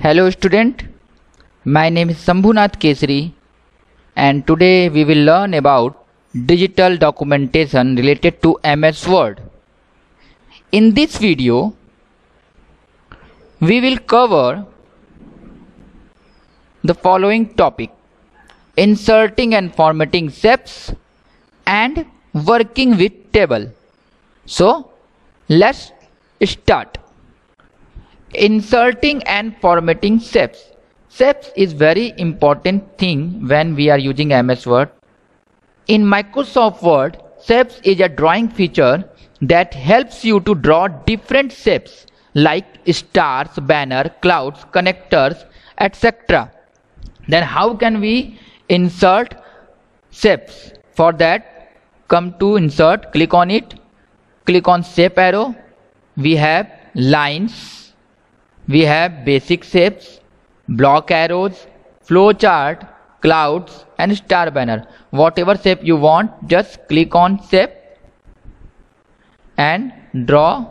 Hello student, my name is Sambhunath Kesari and today we will learn about digital documentation related to MS Word. In this video, we will cover the following topic: inserting and formatting steps and working with table. So, let's start. Inserting and formatting steps. Steps is very important thing when we are using MS Word. In Microsoft Word, steps is a drawing feature that helps you to draw different shapes like stars, banner, clouds, connectors, etc. Then how can we insert shapes? For that, come to insert, click on it, click on shape arrow. We have lines, we have basic shapes, block arrows, flowchart, clouds and star banner. Whatever shape you want, just click on shape and draw.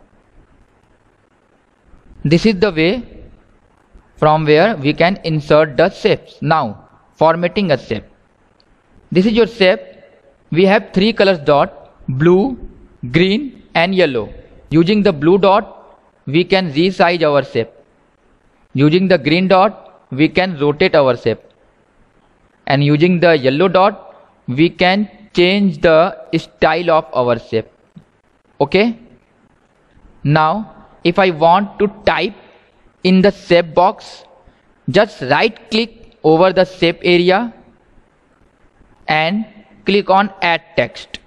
This is the way from where we can insert the shapes. Now, formatting a shape. This is your shape. We have three colors dot: blue, green and yellow. Using the blue dot, we can resize our shape. Using the green dot, we can rotate our shape. And using the yellow dot, we can change the style of our shape. Okay? Now, if I want to type in the shape box, just right click over the shape area and click on add text.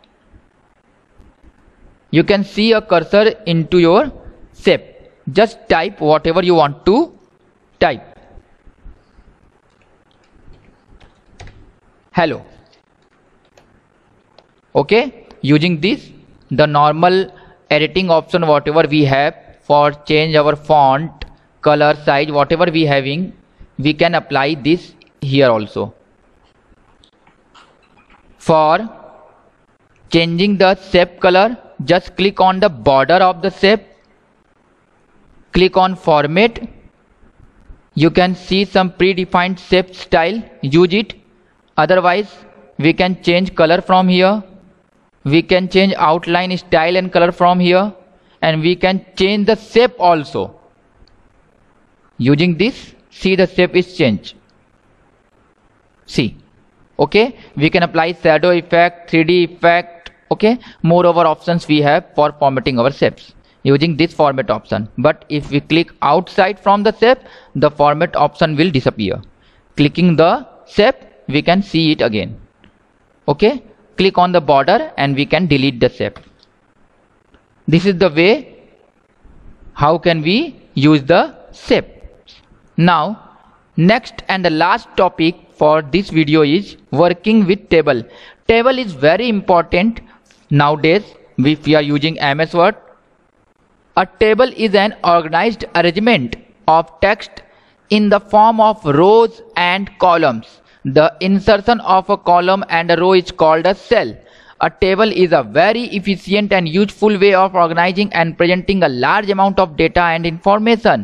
You can see a cursor into your shape. Just type whatever you want to type. Hello. Okay, using this, the normal editing option whatever we have for change our font, color, size, whatever we having, we can apply this here also. For changing the shape color, just click on the border of the shape, click on format. You can see some predefined shape style, use it. Otherwise, we can change color from here. We can change outline style and color from here, and we can change the shape also. Using this, see the shape is changed. See, okay, we can apply shadow effect, 3D effect, okay, moreover options we have for formatting our shapes using this format option. But if we click outside from the shape, the format option will disappear. Clicking the shape, we can see it again. Okay, click on the border and we can delete the shape. This is the way how can we use the shape. Now, next and the last topic for this video is working with table. Table is very important nowadays if we are using MS Word. A table is an organized arrangement of text in the form of rows and columns. The insertion of a column and a row is called a cell. A table is a very efficient and useful way of organizing and presenting a large amount of data and information.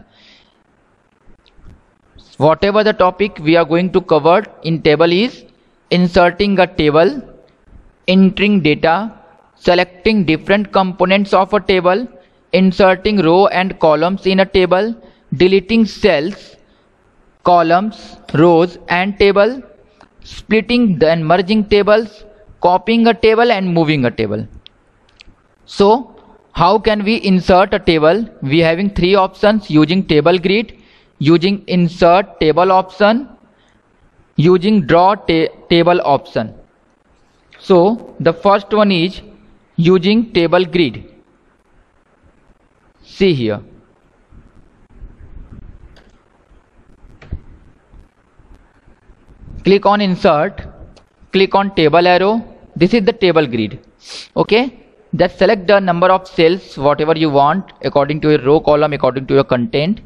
Whatever the topic we are going to cover in table is inserting a table, entering data, selecting different components of a table, inserting row and columns in a table, deleting cells, columns, rows and table, splitting and merging tables, copying a table and moving a table. So, how can we insert a table? We having three options: using table grid, using insert table option, using draw table option. So, the first one is using table grid. See here. Click on insert, click on table arrow. This is the table grid. Okay, just select the number of cells whatever you want according to your row, column, according to your content.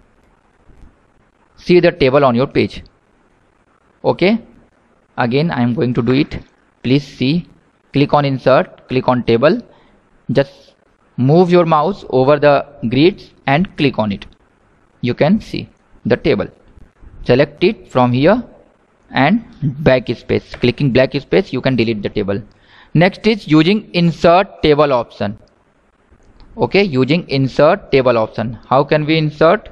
See the table on your page. Okay, again I am going to do it. Please see, click on insert, click on table, just move your mouse over the grids and click on it. You can see the table. Select it from here and backspace. Clicking backspace, you can delete the table. Next is using insert table option. Okay, using insert table option. How can we insert?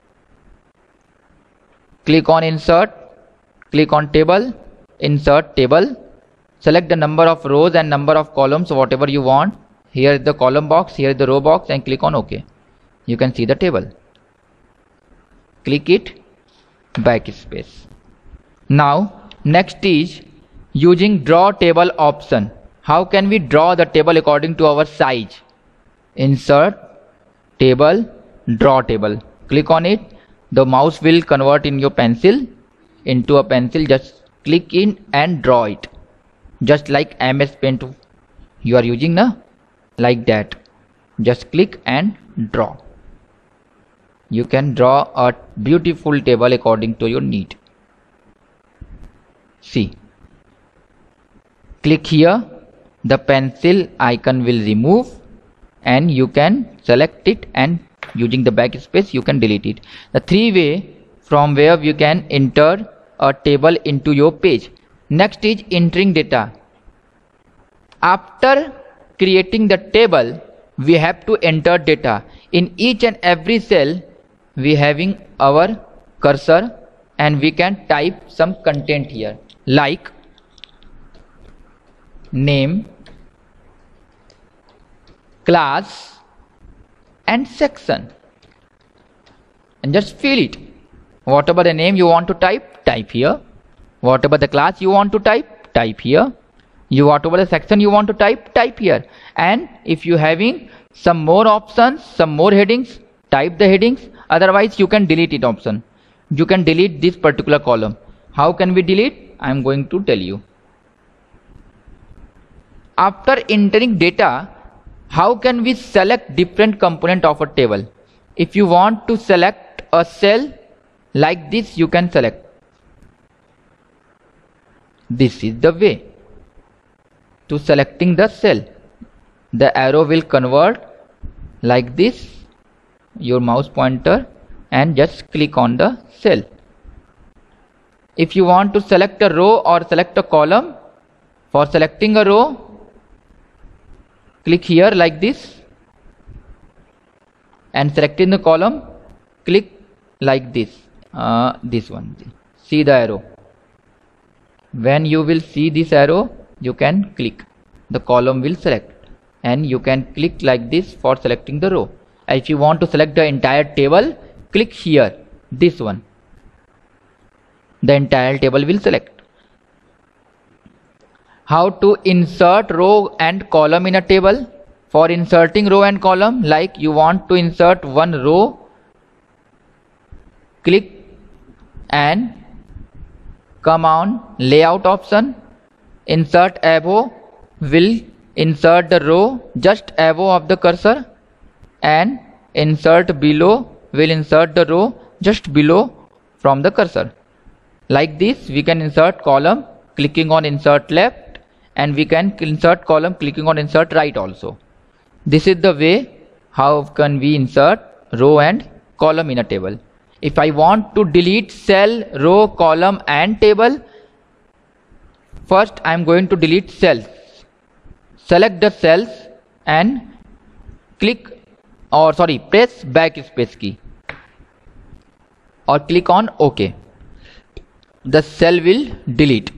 Click on insert, click on table, insert table. Select the number of rows and number of columns, whatever you want. Here is the column box, here is the row box, and click on OK. You can see the table. Click it, backspace. Now next is using draw table option. How can we draw the table according to our size? Insert table, draw table. Click on it. The mouse will convert in your pencil into a pencil. Just click in and draw it. Just like MS Paint you are using now, like that. Just click and draw. You can draw a beautiful table according to your need. See. Click here. The pencil icon will remove and you can select it, and using the backspace you can delete it. The three way from where you can enter a table into your page. Next is entering data. After creating the table, we have to enter data. In each and every cell we having our cursor, and we can type some content here like name, class and section, and just fill it. Whatever the name you want to type, type here. Whatever the class you want to type, type here. Whatever the section you want to type, type here. And if you having some more options, some more headings, type the headings. Otherwise you can delete it option. You can delete this particular column. How can we delete? I am going to tell you. After entering data, how can we select different component of a table? If you want to select a cell like this, you can select. This is the way to selecting the cell. The arrow will convert like this, your mouse pointer, and just click on the cell. If you want to select a row or select a column, for selecting a row, click here like this, and selecting the column, click like this. This one. See the arrow. When you will see this arrow, you can click. The column will select, and you can click like this for selecting the row. If you want to select the entire table, click here, this one. The entire table will select. How to insert row and column in a table? For inserting row and column, like you want to insert one row, click and come on layout option. Insert above will insert the row just above of the cursor, and insert below will insert the row just below from the cursor. Like this we can insert column clicking on insert left, and we can insert column clicking on insert right also. This is the way how can we insert row and column in a table. If I want to delete cell, row, column and table, first I am going to delete cells. Select the cells and press backspace key or click on OK. The cell will delete.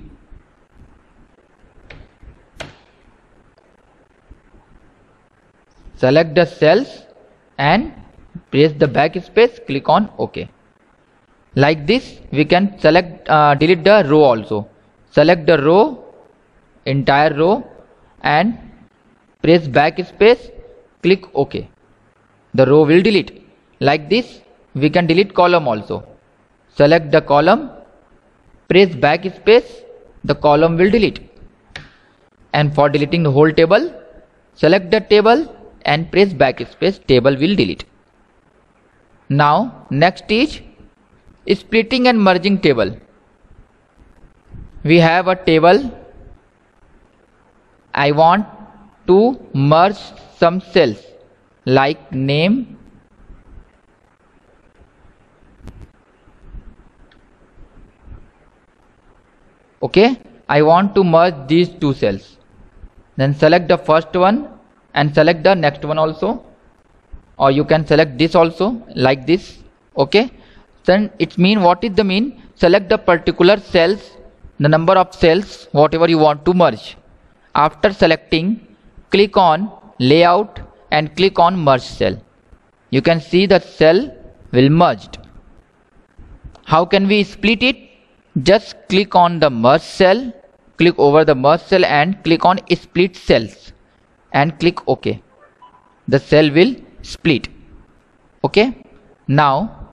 Select the cells and press the backspace, click on OK. Like this we can delete the row also. Select the row, entire row, and press backspace, click OK. The row will delete. Like this we can delete column also. Select the column, press backspace, the column will delete. And for deleting the whole table, select the table and press backspace, table will delete. Now next is splitting and merging table. We have a table. I want to merge some cells like name, Okay, I want to merge these two cells. Then select the first one and select the next one also, or you can select this also like this. Okay, then it mean, what is the mean? Select the particular cells, the number of cells whatever you want to merge. After selecting, click on layout and click on merge cell. You can see the cell will merged. How can we split it? Just click on the merge cell, click over the merge cell and click on split cells and click OK. The cell will split. Okay. Now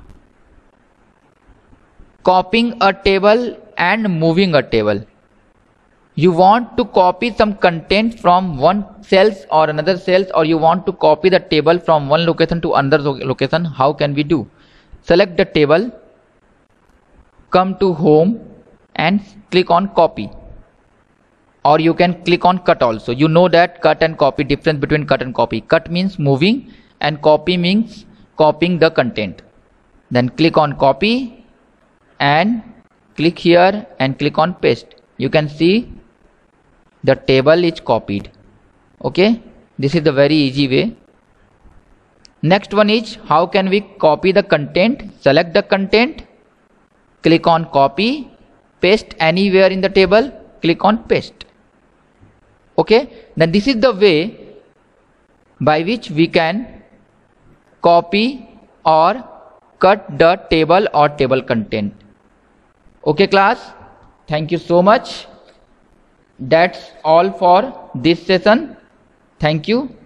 copying a table and moving a table. You want to copy some content from one cells or another cells, or you want to copy the table from one location to another location. How can we do? Select the table, come to home and click on copy, or you can click on cut also. You know that cut and copy, difference between cut and copy. Cut means moving and copy means copying the content. Then click on copy and click here and click on paste. You can see the table is copied. Okay, this is the very easy way. Next one is, how can we copy the content? Select the content, click on copy, paste anywhere in the table, click on paste. Okay, then this is the way by which we can copy or cut the table or table content. Okay class, thank you so much. That's all for this session. Thank you.